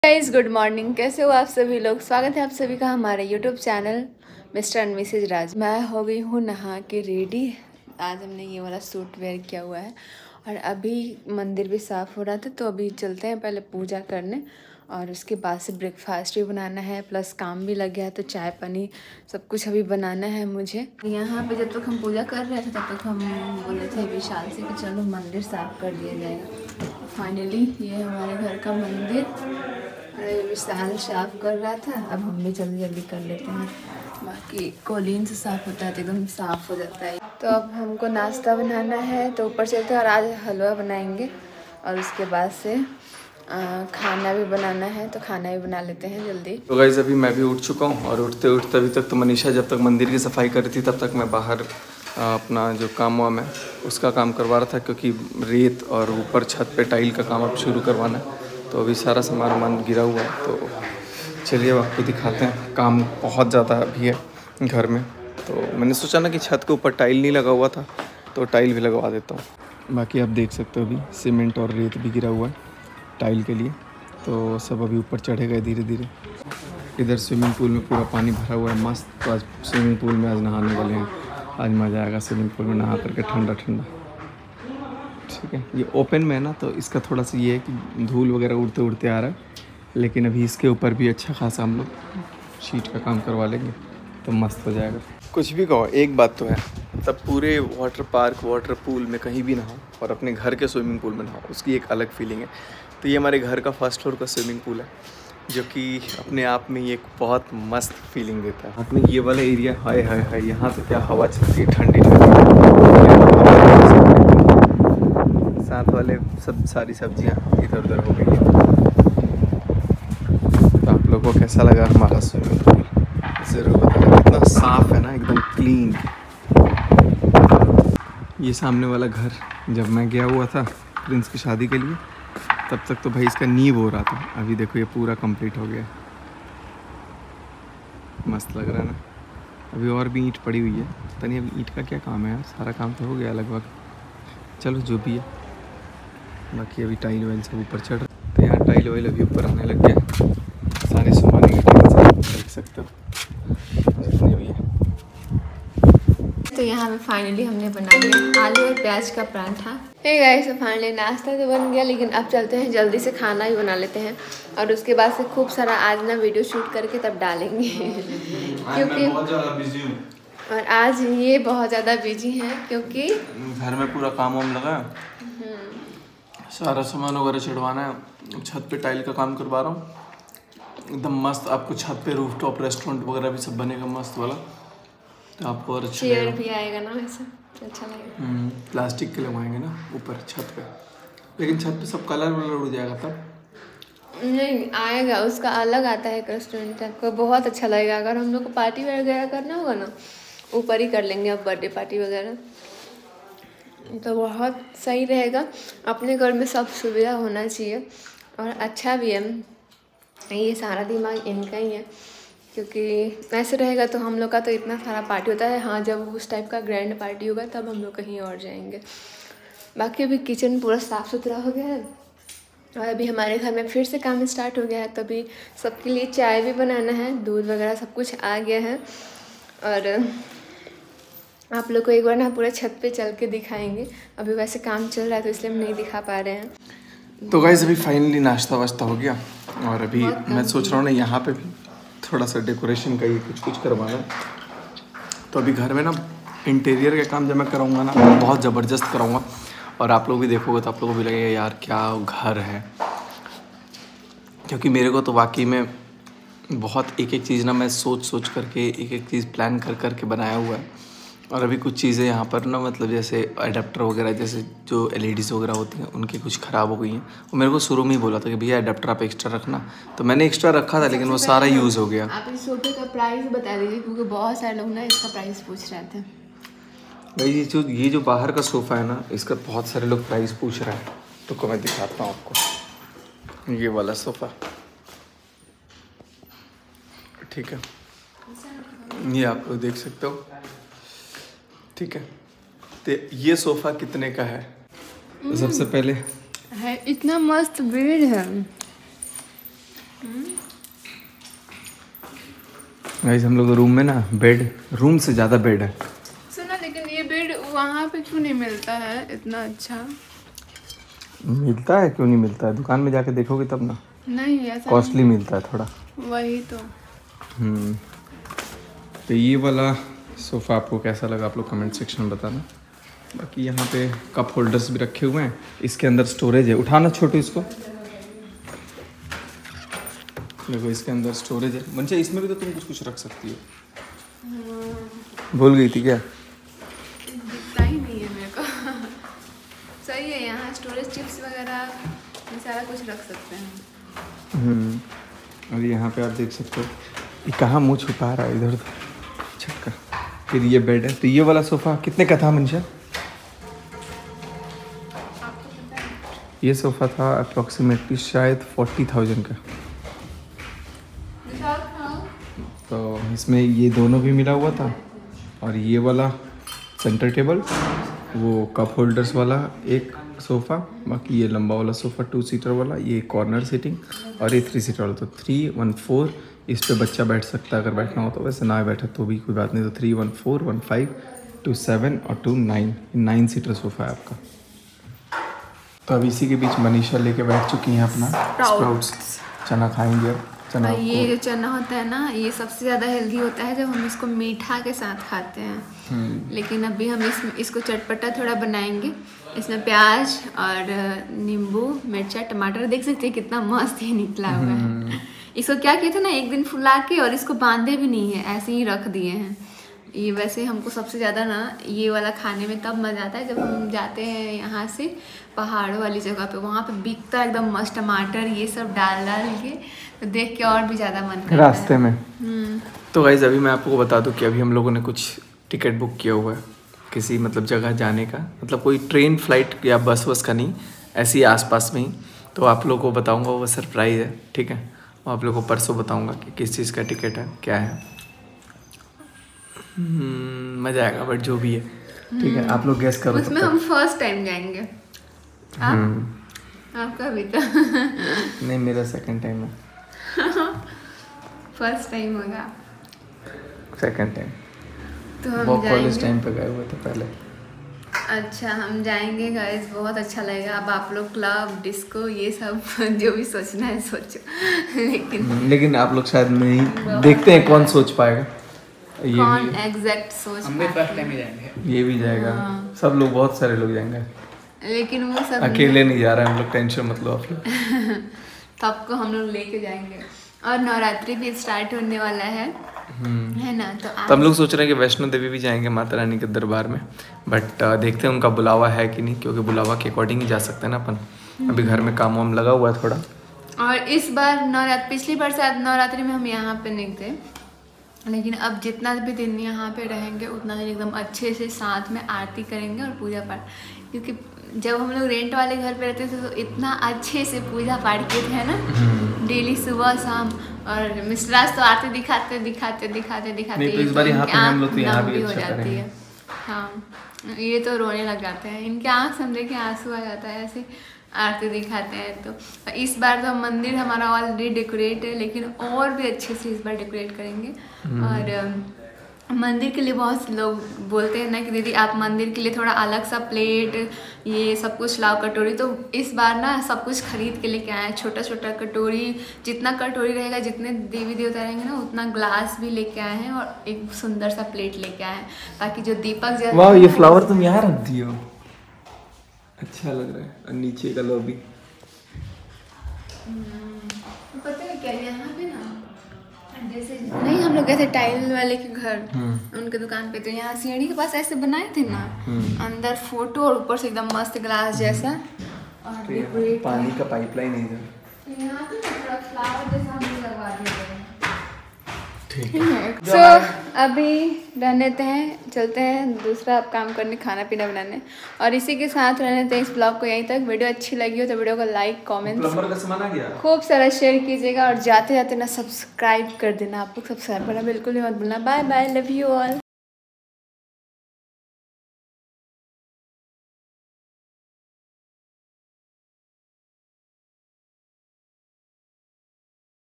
Guys good morning, कैसे हो आप सभी लोग। स्वागत है आप सभी का हमारे YouTube channel mister and missus Raj. मैं हो गई हूँ नहा के रेडी। आज हमने ये वाला सूट वेयर किया हुआ है और अभी मंदिर भी साफ़ हो रहा था, तो अभी चलते हैं पहले पूजा करने और उसके बाद से ब्रेकफास्ट भी बनाना है, प्लस काम भी लग गया है तो चाय पानी सब कुछ अभी बनाना है मुझे। यहाँ पे जब तक हम पूजा कर रहे थे तब तक हम बोले थे विशाल से कि चलो मंदिर साफ़ कर दिया जाएगा। फाइनली ये हमारे घर का मंदिर विशाल साफ कर रहा था, अब हम भी जल्दी जल्दी कर लेते हैं। बाकी कोलिन से साफ़ होता है तो एकदम साफ़ हो जाता है। तो अब हमको नाश्ता बनाना है तो ऊपर चलते हैं और आज हलवा बनाएंगे और उसके बाद से खाना भी बनाना है, तो खाना भी बना लेते हैं जल्दी। तो गाइस अभी मैं भी उठ चुका हूँ और उठते उठते अभी तक तो मनीषा जब तक मंदिर की सफाई कर रही थी तब तक मैं बाहर अपना जो काम वाम है उसका काम करवा रहा था, क्योंकि रेत और ऊपर छत पे टाइल का काम अब शुरू करवाना है। तो अभी सारा सामान वामान गिरा हुआ है, तो चलिए आपको दिखाते हैं। काम बहुत ज़्यादा अभी है घर में, तो मैंने सोचा ना कि छत के ऊपर टाइल नहीं लगा हुआ था तो टाइल भी लगवा देता हूँ। बाकी आप देख सकते हो अभी सीमेंट और रेत भी गिरा हुआ है टाइल के लिए, तो सब अभी ऊपर चढ़ेगा धीरे धीरे। इधर स्विमिंग पूल में पूरा पानी भरा हुआ है मस्त, तो आज स्विमिंग पूल में आज नहाने वाले हैं। आज मज़ा आएगा स्विमिंग पूल में नहा करके, ठंडा ठंडा। ठीक है, ये ओपन में है ना, तो इसका थोड़ा सा ये है कि धूल वगैरह उड़ते उड़ते आ रहा है, लेकिन अभी इसके ऊपर भी अच्छा खासा हम लोग शीट का काम करवा लेंगे तो मस्त हो जाएगा। कुछ भी कहो, एक बात तो है, तब पूरे वाटर पार्क वाटर पूल में कहीं भी नहाओ और अपने घर के स्विमिंग पूल में नहाओ, उसकी एक अलग फीलिंग है। तो ये हमारे घर का फर्स्ट फ्लोर का स्विमिंग पूल है, जो कि अपने आप में ये एक बहुत मस्त फीलिंग देता है। आपने ये वाला एरिया, हाय हाय हाय, यहाँ तो क्या हवा चलती है ठंडी ठंडी। साथ वाले सब सारी सब्जियाँ इधर उधर हो गई हैं। तो आप लोगों को कैसा लगा हमारा स्विमिंग पूल ज़रूर बताना। कितना साफ़ है ना, एकदम क्लीन। ये सामने वाला घर जब मैं गया हुआ था प्रिंस की शादी के लिए, तब तक तो भाई इसका नींव हो रहा था। अभी देखो ये पूरा कंप्लीट हो गया, मस्त लग रहा है ना। अभी और भी ईंट पड़ी हुई है, पता नहीं अभी ईंट का क्या काम है यार, सारा काम तो हो गया लगभग। चलो जो भी है, बाकी अभी टाइल वाइल सब ऊपर चढ़ रहा, तो यहाँ टाइल वाइल अभी ऊपर आने लग गया। सारे सामान के टाइल देख सकते हो जितने भी है। तो यहाँ पे फाइनली हमने बना लिया आलू और प्याज का पराठा। हे गाइस, तो फाइनली नाश्ता तो बन गया, लेकिन अब चलते हैं जल्दी से खाना ही बना लेते हैं और उसके बाद से खूब सारा आज ना वीडियो शूट करके तब डालेंगे क्योंकि बहुत ज़्यादा बिजी हूँ और आज ये बहुत ज़्यादा बिजी हैं क्योंकि घर में पूरा काम वाम लगा है, सारा सामान वगैरह चढ़वाना है। छत पे टाइल का काम करवा रहा हूँ, एकदम मस्त। आपको छत पे रूफटॉप रेस्टोरेंट वगैरह भी सब बनेगा मस्त वाला, तो आपको और अच्छा चेयर भी आएगा ना, वैसे अच्छा लगेगा। प्लास्टिक के लगवाएंगे ना ऊपर छत पे, लेकिन छत पे सब कलर वलर उड़ जाएगा तब नहीं आएगा, उसका अलग आता है रेस्टोरेंट टाइप का, बहुत अच्छा लगेगा। अगर हम लोग को पार्टी वगैरह करना होगा ना, ऊपर ही कर लेंगे अब बर्थडे पार्टी वगैरह, तो बहुत सही रहेगा। अपने घर में सब सुविधा होना चाहिए और अच्छा भी है। ये सारा दिमाग इनका ही है, क्योंकि ऐसे रहेगा तो हम लोग का तो इतना सारा पार्टी होता है। हाँ, जब उस टाइप का ग्रैंड पार्टी होगा तब हम लोग कहीं और जाएंगे। बाकी अभी किचन पूरा साफ़ सुथरा हो गया है और अभी हमारे घर में फिर से काम स्टार्ट हो गया है, तो अभी सबके लिए चाय भी बनाना है, दूध वगैरह सब कुछ आ गया है और आप लोग को एक बार ना पूरा छत पे चल के दिखाएंगे। अभी वैसे काम चल रहा है तो इसलिए हम नहीं दिखा पा रहे हैं। तो गाइस अभी फाइनली नाश्ता वाश्ता हो गया और अभी मैं सोच रहा हूँ ना यहाँ पे भी थोड़ा सा डेकोरेशन का ही कुछ करवाना। तो अभी घर में ना इंटीरियर का काम जब मैं कराऊँगा ना, बहुत ज़बरदस्त कराऊँगा और आप लोग भी देखोगे तो आप लोगों को भी लगेगा यार क्या घर है। क्योंकि मेरे को तो वाकई में बहुत एक एक चीज़ ना मैं सोच करके एक एक चीज़ प्लान कर के बनाया हुआ है। और अभी कुछ चीज़ें यहाँ पर ना, मतलब जैसे अडेप्टर वगैरह, जैसे जो LEDs वगैरह होती हैं उनकी कुछ ख़राब हो गई हैं। वो मेरे को शुरू में ही बोला था कि भैया अडेप्टर आप एक्स्ट्रा रखना, तो मैंने एक्स्ट्रा रखा था, लेकिन वो सारा यूज़ हो गया। आप इस सोफे का प्राइस बता दीजिए, क्योंकि बहुत सारे लोग ना इसका प्राइस पूछ रहे थे। भाई ये जो बाहर का सोफ़ा है ना, इसका बहुत सारे लोग प्राइस पूछ रहे हैं, तो मैं दिखाता हूँ आपको। ये वाला सोफ़ा, ठीक है, ये आप लोग देख सकते हो, ठीक है। तो ये सोफ़ा कितने का है? तो सबसे पहले है, इतना मस्त बेड है, गाइस हम लोग रूम में ना बेड, रूम से ज़्यादा बेड है। सुना, लेकिन ये बेड वहाँ पे क्यों नहीं मिलता है इतना अच्छा? मिलता है, क्यों नहीं मिलता है, दुकान में जाके देखोगे तब ना। नहीं ऐसा कॉस्टली मिलता है थोड़ा। वही तो। तो ये वाला सोफ़ा आपको कैसा लगा आप लोग कमेंट सेक्शन में बताना। बाकी यहाँ पे कप होल्डर्स भी रखे हुए हैं, इसके अंदर स्टोरेज है। उठाना छोटू इसको, देखो इसके अंदर स्टोरेज है। मंचा इसमें भी तो तुम कुछ कुछ रख सकती हो। भूल गई थी क्या? दिखता ही नहीं है मेरे को। सही है, यहाँ स्टोरेज चिप्स वगैरह सारा कुछ रख सकते हैं। और यहाँ पे आप देख सकते हो ये कहाँ मुँह छुपा रहा है इधर छक्का। फिर ये बेड है। तो ये वाला सोफ़ा कितने का था मंशा? ये सोफ़ा था अप्रॉक्सीमेटली शायद 40,000 का। तो इसमें ये दोनों भी मिला हुआ था, और ये वाला सेंटर टेबल, वो कप होल्डर्स वाला एक सोफ़ा, बाकी ये लंबा वाला सोफ़ा 2 सीटर वाला, ये कॉर्नर सीटिंग, और ये 3 सीटर वाला। तो 3, 1, 4 इस पे बच्चा बैठ सकता है अगर बैठना हो तो। वैसे ना बैठे तो भी कोई बात नहीं। तो 3, 1, 4, 1, 5, 2, 7 और 2, 9 सीटर सोफ़ा है आपका। तो अब इसी के बीच मनीषा लेके बैठ चुकी हैं अपना स्प्राउट्स, चना खाएंगे अब। चना ये जो चना होता है ना, ये सबसे ज़्यादा हेल्दी होता है जब हम इसको मीठा के साथ खाते हैं। लेकिन अभी हम इसको चटपटा थोड़ा बनाएंगे। इसमें प्याज और नींबू, मिर्चा, टमाटर, देख सकते हैं कितना मस्त ये निकला हुआ है। इसको क्या किया था ना, एक दिन फुला के, और इसको बांधे भी नहीं है, ऐसे ही रख दिए हैं। ये वैसे हमको सबसे ज़्यादा ना ये वाला खाने में तब मज़ा आता है जब हम जाते हैं यहाँ से पहाड़ों वाली जगह पे, वहाँ पे बिकता है एकदम मस्त टमाटर, ये सब डाल के, तो देख के और भी ज़्यादा मन करता है रास्ते में। तो गाइस अभी मैं आपको बता दूं कि अभी हम लोगों ने कुछ टिकट बुक किया हुआ है किसी मतलब जगह जाने का, मतलब कोई ट्रेन, फ्लाइट या बस वस का नहीं, ऐसे ही आसपास में ही। तो आप लोगों को बताऊँगा, वो सरप्राइज़ है, ठीक है। और आप लोगों को परसों बताऊँगा कि किस चीज़ का टिकट है, क्या है। मज़ा आएगा, बट जो भी है ठीक है। आप लोग गेस करो। उसमें हम फर्स्ट टाइम जाएंगे। आपका भी तो नहीं, मेरा सेकंड टाइम है। फर्स्ट टाइम होगा। सेकंड टाइम तो हम वो कॉलेज जाएंगे। टाइम पे गए हुए थे पहले। अच्छा, हम जाएंगे गाइस, बहुत अच्छा लगेगा। अब आप लोग क्लब, डिस्को, ये सब जो भी सोचना है सोचो। लेकिन आप लोग शायद नहीं, देखते हैं कौन सोच पाएगा। ये कौन एग्जैक्ट सोच हम भी फर्स्ट टाइम ही जाएंगे। ये भी जाएगा। सब लोग, बहुत सारे लोग जाएंगे, लेकिन वो सब अकेले नहीं जा रहे हम लोग, टेंशन मत लो आप लोग। सबको हम लोग लेके जाएंगे। और नवरात्रि भी स्टार्ट होने वाला है ना, तो हम लोग सोच रहे हैं कि वैष्णो देवी भी जाएंगे माता रानी के दरबार में, बट देखते हैं उनका बुलावा है कि नहीं, क्योंकि बुलावा के अकॉर्डिंग ही जा सकते हैं ना अपन। अभी घर में काम वाम लगा हुआ है थोड़ा। और इस बार नवरात्रि, पिछली बार शायद नवरात्रि में हम यहाँ पे नहीं थे, लेकिन अब जितना भी दिन यहाँ पे रहेंगे उतना दिन एकदम अच्छे से साथ में आरती करेंगे और पूजा पाठ। क्योंकि जब हम लोग रेंट वाले घर पे रहते थे तो इतना अच्छे से पूजा पाठ किए थे ना, डेली सुबह शाम। और मिश्राज तो आरती दिखाते दिखाते दिखाते दिखाते नहीं, तो इस बार यहाँ पे हम लोग तो यहाँ भी हो अच्छा जाती करेंगे। है। हाँ, ये तो रोने लग जाते हैं, इनके आँख से हम देखे आंसू आ जाता है ऐसे आरती दिखाते हैं। तो इस बार तो मंदिर हमारा ऑलरेडी डेकोरेट है, लेकिन और भी अच्छे से इस बार डेकोरेट करेंगे। और मंदिर के लिए बहुत लोग बोलते हैं ना कि दीदी आप मंदिर के लिए थोड़ा अलग सा प्लेट, ये सब कुछ लाओ, कटोरी। तो इस बार ना सब कुछ खरीद के लेके आए हैं, छोटा छोटा कटोरी, जितना कटोरी रहेगा, जितने देवी देवता रहेंगे ना, उतना ग्लास भी लेके आए हैं, और एक सुंदर सा प्लेट लेके आए हैं, ताकि जो दीपक जल। वाह, ये फ्लावर तुम यहाँ रख दियो, अच्छा लग रहा है। और नीचे का लॉबी, पता है क्या, यहाँ पे ना जैसे नहीं हम लोग गए थे टाइल वाले के घर, उनके दुकान पे, तो यहाँ सीढ़ी के पास ऐसे बनाए थे ना, अंदर फोटो और ऊपर से एकदम मस्त ग्लास जैसा, और डेकोरेट पानी का पाइपलाइन है इधर। यहाँ पे थोड़ा फ्लावर जैसा हम लगवा दिए हैं। ठीक है। सो अभी रहने देते हैं, चलते हैं दूसरा काम करने, खाना पीना बनाने। और इसी के साथ रहने देते हैं इस ब्लॉग को यहीं तक। वीडियो अच्छी लगी हो तो वीडियो को लाइक, कमेंट, प्लम्बर का सामान आ गया, खूब सारा शेयर कीजिएगा। और जाते जाते ना सब्सक्राइब कर देना, आप लोग सब्सक्राइब करना बिल्कुल ही मत भूलना। Bye bye, love you all.